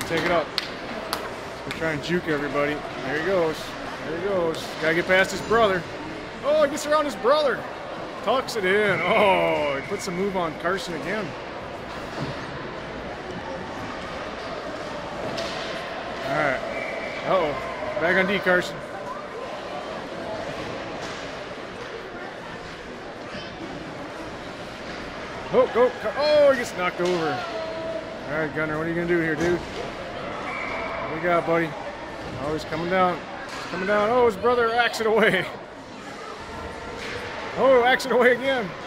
take it up. We're trying to juke everybody. There he goes. There he goes. Gotta get past his brother. Oh, he gets around his brother. Tucks it in. Oh, he puts a move on Carson again. All right. Uh-oh. Back on D, Carson. Oh, go. Oh, he gets knocked over. All right, Gunnar, what are you going to do here, dude? What do you got, buddy? Oh, he's coming down. He's coming down. Oh, his brother acts it away. Oh, acts it away again.